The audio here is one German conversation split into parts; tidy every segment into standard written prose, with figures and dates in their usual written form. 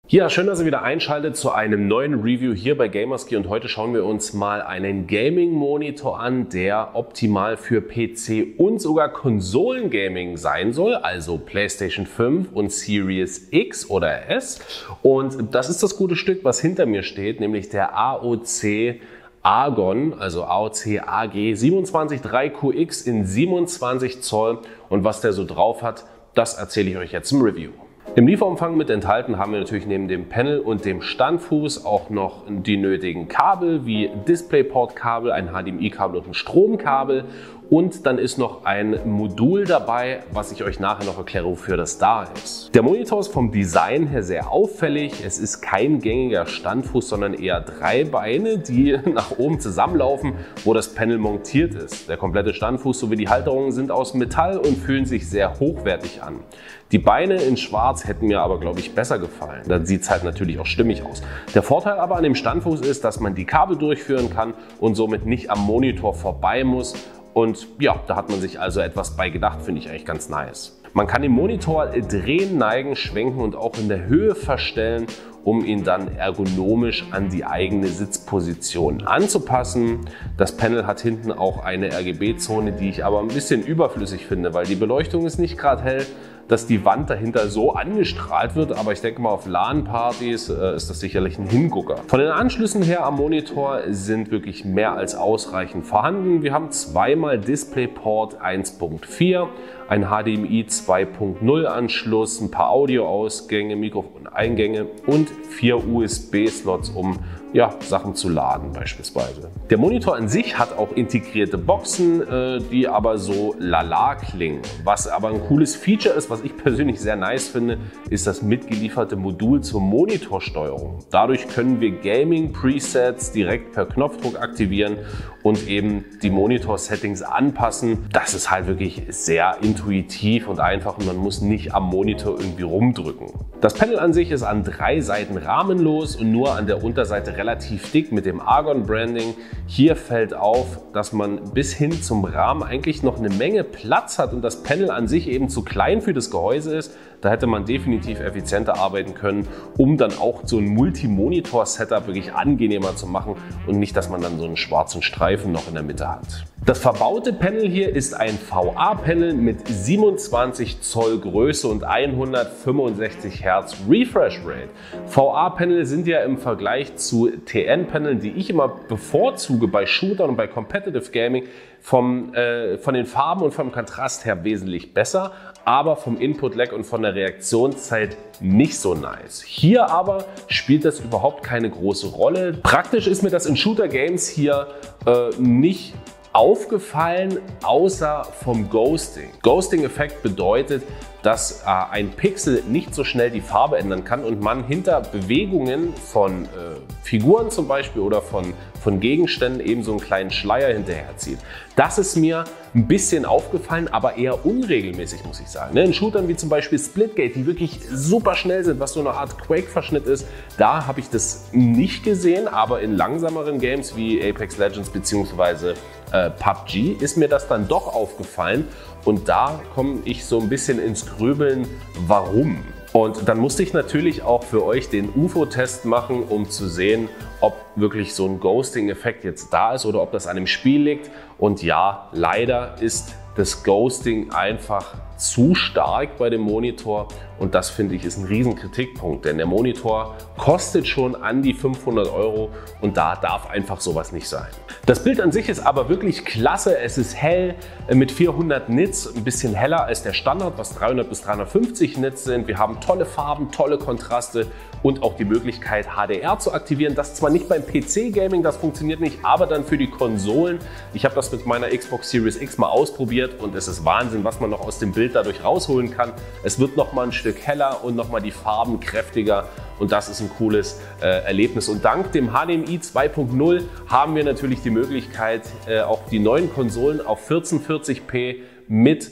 Ja, schön, dass ihr wieder einschaltet zu einem neuen Review hier bei Gamerski und heute schauen wir uns mal einen Gaming-Monitor an, der optimal für PC und sogar Konsolengaming sein soll, also PlayStation 5 und Series X oder S. Und das ist das gute Stück, was hinter mir steht, nämlich der AOC Argon, also AOC AG 27.3QX in 27 Zoll und was der so drauf hat, das erzähle ich euch jetzt im Review. Im Lieferumfang mit enthalten haben wir natürlich neben dem Panel und dem Standfuß auch noch die nötigen Kabel wie DisplayPort-Kabel, ein HDMI-Kabel und ein Stromkabel und dann ist noch ein Modul dabei, was ich euch nachher noch erkläre, wofür das da ist. Der Monitor ist vom Design her sehr auffällig. Es ist kein gängiger Standfuß, sondern eher 3 Beine, die nach oben zusammenlaufen, wo das Panel montiert ist. Der komplette Standfuß sowie die Halterungen sind aus Metall und fühlen sich sehr hochwertig an. Die Beine in Schwarz hätten mir aber, glaube ich, besser gefallen. Dann sieht es halt natürlich auch stimmig aus. Der Vorteil aber an dem Standfuß ist, dass man die Kabel durchführen kann und somit nicht am Monitor vorbei muss. Und ja, da hat man sich also etwas bei gedacht, finde ich eigentlich ganz nice. Man kann den Monitor drehen, neigen, schwenken und auch in der Höhe verstellen, um ihn dann ergonomisch an die eigene Sitzposition anzupassen. Das Panel hat hinten auch eine RGB-Zone, die ich aber ein bisschen überflüssig finde, weil die Beleuchtung ist nicht gerade hell, dass die Wand dahinter so angestrahlt wird, aber ich denke mal auf LAN-Partys ist das sicherlich ein Hingucker. Von den Anschlüssen her am Monitor sind wirklich mehr als ausreichend vorhanden. Wir haben zweimal DisplayPort 1.4, ein HDMI 2.0 Anschluss, ein paar Audioausgänge, Mikrofoneingänge und 4 USB-Slots, um Sachen zu laden beispielsweise. Der Monitor an sich hat auch integrierte Boxen, die aber so lala klingen. Was aber ein cooles Feature ist, was ich persönlich sehr nice finde, ist das mitgelieferte Modul zur Monitorsteuerung. Dadurch können wir Gaming-Presets direkt per Knopfdruck aktivieren und eben die Monitor-Settings anpassen. Das ist halt wirklich sehr intuitiv und einfach und man muss nicht am Monitor irgendwie rumdrücken. Das Panel an sich ist an 3 Seiten rahmenlos und nur an der Unterseite relativ dick mit dem Argon Branding. Hier fällt auf, dass man bis hin zum Rahmen eigentlich noch eine Menge Platz hat und das Panel an sich eben zu klein für das Gehäuse ist. Da hätte man definitiv effizienter arbeiten können, um dann auch so ein Multi-Monitor-Setup wirklich angenehmer zu machen und nicht, dass man dann so einen schwarzen Streifen noch in der Mitte hat. Das verbaute Panel hier ist ein VA-Panel mit 27 Zoll Größe und 165 Hz Refresh Rate. VA-Panel sind ja im Vergleich zu TN-Paneln, die ich immer bevorzuge bei Shootern und bei Competitive Gaming, von den Farben und vom Kontrast her wesentlich besser, aber vom Input-Lag und von der Reaktionszeit nicht so nice. Hier aber spielt das überhaupt keine große Rolle. Praktisch ist mir das in Shooter-Games hier nicht aufgefallen, außer vom Ghosting. Ghosting-Effekt bedeutet, dass ein Pixel nicht so schnell die Farbe ändern kann und man hinter Bewegungen von Figuren zum Beispiel oder von Gegenständen eben so einen kleinen Schleier hinterherzieht. Das ist mir ein bisschen aufgefallen, aber eher unregelmäßig, muss ich sagen. In Shootern wie zum Beispiel Splitgate, die wirklich super schnell sind, was so eine Art Quake-Verschnitt ist, da habe ich das nicht gesehen, aber in langsameren Games wie Apex Legends bzw. PUBG ist mir das dann doch aufgefallen und da komme ich so ein bisschen ins Grübeln, warum. Und dann musste ich natürlich auch für euch den UFO-Test machen, um zu sehen, ob wirklich so ein Ghosting-Effekt jetzt da ist oder ob das an dem Spiel liegt. Und ja, leider ist das Ghosting einfach zu stark bei dem Monitor und das finde ich ist ein riesen Kritikpunkt, denn der Monitor kostet schon an die 500 € und da darf einfach sowas nicht sein. Das Bild an sich ist aber wirklich klasse, es ist hell mit 400 Nits, ein bisschen heller als der Standard, was 300 bis 350 Nits sind. Wir haben tolle Farben, tolle Kontraste und auch die Möglichkeit HDR zu aktivieren. Das zwar nicht beim PC-Gaming, das funktioniert nicht, aber dann für die Konsolen. Ich habe das mit meiner Xbox Series X mal ausprobiert und es ist Wahnsinn, was man noch aus dem Bild dadurch rausholen kann. Es wird noch mal ein Stück heller und noch mal die Farben kräftiger und das ist ein cooles Erlebnis. Und dank dem HDMI 2.0 haben wir natürlich die Möglichkeit, auch die neuen Konsolen auf 1440p mit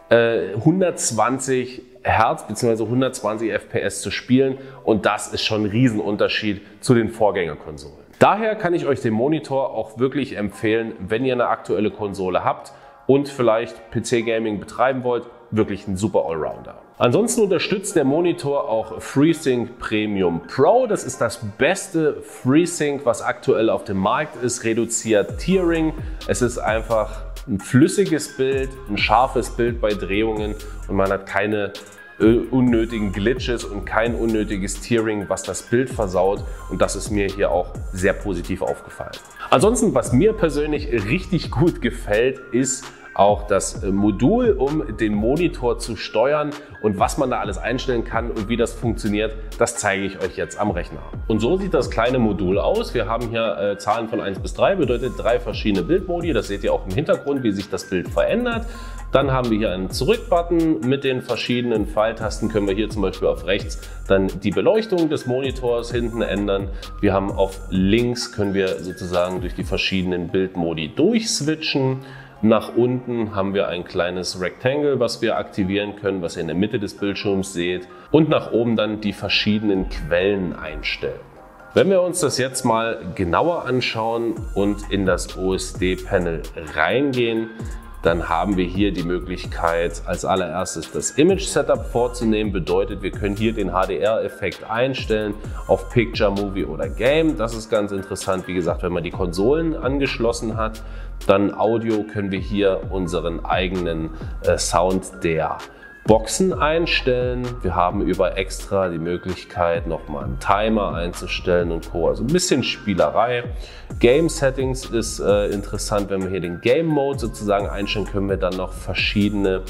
120 Hertz bzw. 120 FPS zu spielen und das ist schon ein Riesenunterschied zu den Vorgängerkonsolen. Daher kann ich euch den Monitor auch wirklich empfehlen, wenn ihr eine aktuelle Konsole habt und vielleicht PC-Gaming betreiben wollt, wirklich ein super Allrounder. Ansonsten unterstützt der Monitor auch FreeSync Premium Pro. Das ist das beste FreeSync, was aktuell auf dem Markt ist, reduziert Tearing. Es ist einfach ein flüssiges Bild, ein scharfes Bild bei Drehungen und man hat keine unnötigen Glitches und kein unnötiges Tearing, was das Bild versaut, und das ist mir hier auch sehr positiv aufgefallen. Ansonsten, was mir persönlich richtig gut gefällt, ist auch das Modul, um den Monitor zu steuern, und was man da alles einstellen kann und wie das funktioniert, das zeige ich euch jetzt am Rechner. Und so sieht das kleine Modul aus. Wir haben hier Zahlen von 1 bis 3, bedeutet 3 verschiedene Bildmodi. Das seht ihr auch im Hintergrund, wie sich das Bild verändert. Dann haben wir hier einen Zurück-Button mit den verschiedenen Pfeiltasten. Können wir hier zum Beispiel auf rechts dann die Beleuchtung des Monitors hinten ändern. Wir haben auf links, können wir sozusagen durch die verschiedenen Bildmodi durchswitchen. Nach unten haben wir ein kleines Rectangle, was wir aktivieren können, was ihr in der Mitte des Bildschirms seht. Und nach oben dann die verschiedenen Quellen einstellen. Wenn wir uns das jetzt mal genauer anschauen und in das OSD-Panel reingehen, dann haben wir hier die Möglichkeit, als allererstes das Image-Setup vorzunehmen. Bedeutet, wir können hier den HDR-Effekt einstellen auf Picture, Movie oder Game. Das ist ganz interessant. Wie gesagt, wenn man die Konsolen angeschlossen hat, dann Audio können wir hier unseren eigenen Sound der Boxen einstellen. Wir haben über extra die Möglichkeit, nochmal einen Timer einzustellen und Co. Also ein bisschen Spielerei. Game Settings ist interessant. Wenn wir hier den Game Mode sozusagen einstellen, können wir dann noch verschiedene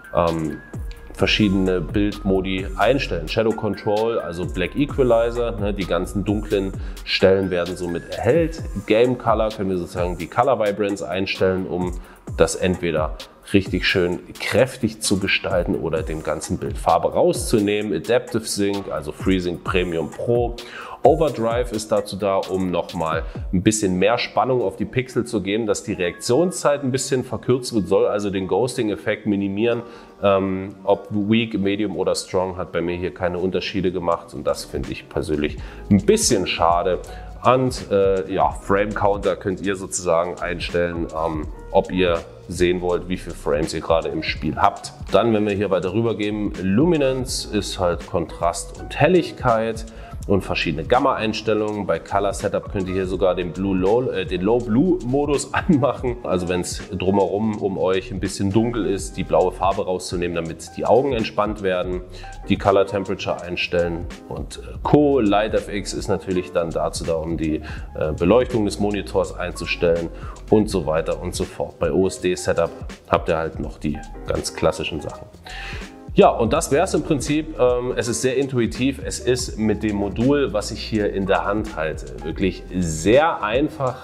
Bildmodi einstellen. Shadow Control, also Black Equalizer, ne, die ganzen dunklen Stellen werden somit erhellt. Game Color können wir sozusagen die Color Vibrance einstellen, um das entweder richtig schön kräftig zu gestalten oder dem ganzen Bild Farbe rauszunehmen. Adaptive Sync, also FreeSync Premium Pro. Overdrive ist dazu da, um nochmal ein bisschen mehr Spannung auf die Pixel zu geben, dass die Reaktionszeit ein bisschen verkürzt wird, soll also den Ghosting-Effekt minimieren. Ob Weak, Medium oder Strong hat bei mir hier keine Unterschiede gemacht, und das finde ich persönlich ein bisschen schade. Und ja, Frame Counter könnt ihr sozusagen einstellen, ob ihr sehen wollt, wie viele Frames ihr gerade im Spiel habt. Dann, wenn wir hier weiter rüber gehen, Luminance ist halt Kontrast und Helligkeit und verschiedene Gamma-Einstellungen. Bei Color Setup könnt ihr hier sogar den Low-Blue-Modus anmachen. Also wenn es drumherum um euch ein bisschen dunkel ist, die blaue Farbe rauszunehmen, damit die Augen entspannt werden. Die Color Temperature einstellen und Co. LightFX ist natürlich dann dazu da, um die Beleuchtung des Monitors einzustellen und so weiter und so fort. Bei OSD Setup habt ihr halt noch die ganz klassischen Sachen. Ja, und das wäre es im Prinzip. Es ist sehr intuitiv. Es ist mit dem Modul, was ich hier in der Hand halte, wirklich sehr einfach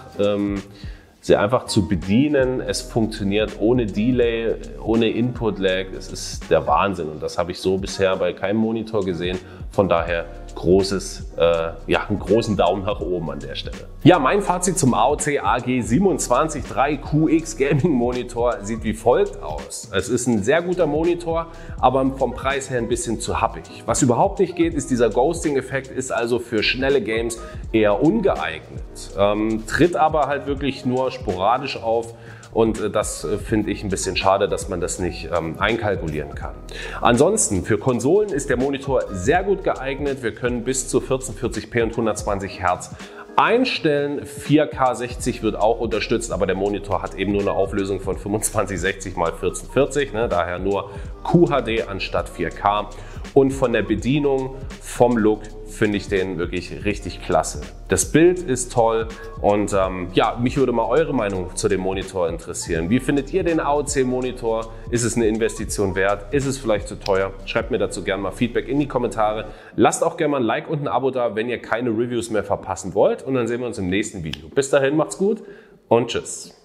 zu bedienen. Es funktioniert ohne Delay, ohne Input-Lag. Es ist der Wahnsinn, und das habe ich so bisher bei keinem Monitor gesehen. Von daher einen großen Daumen nach oben an der Stelle. Ja, mein Fazit zum AOC AG273QX Gaming Monitor sieht wie folgt aus. Es ist ein sehr guter Monitor, aber vom Preis her ein bisschen zu happig. Was überhaupt nicht geht, ist dieser Ghosting-Effekt, ist also für schnelle Games eher ungeeignet. Tritt aber halt wirklich nur sporadisch auf. Und das finde ich ein bisschen schade, dass man das nicht einkalkulieren kann. Ansonsten, für Konsolen ist der Monitor sehr gut geeignet. Wir können bis zu 1440p und 120 Hertz einstellen. 4K 60 wird auch unterstützt, aber der Monitor hat eben nur eine Auflösung von 2560 x 1440, ne, daher nur QHD anstatt 4K. Und von der Bedienung, vom Look, finde ich den wirklich richtig klasse. Das Bild ist toll, und ja, mich würde mal eure Meinung zu dem Monitor interessieren. Wie findet ihr den AOC-Monitor? Ist es eine Investition wert? Ist es vielleicht zu teuer? Schreibt mir dazu gerne mal Feedback in die Kommentare. Lasst auch gerne mal ein Like und ein Abo da, wenn ihr keine Reviews mehr verpassen wollt, und dann sehen wir uns im nächsten Video. Bis dahin, macht's gut und tschüss.